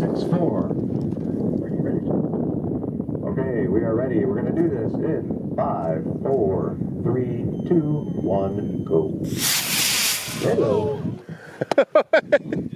4. Are you ready? Okay, we are ready. We're going to do this in 5, 4, 3, 2, 1, go. Hello.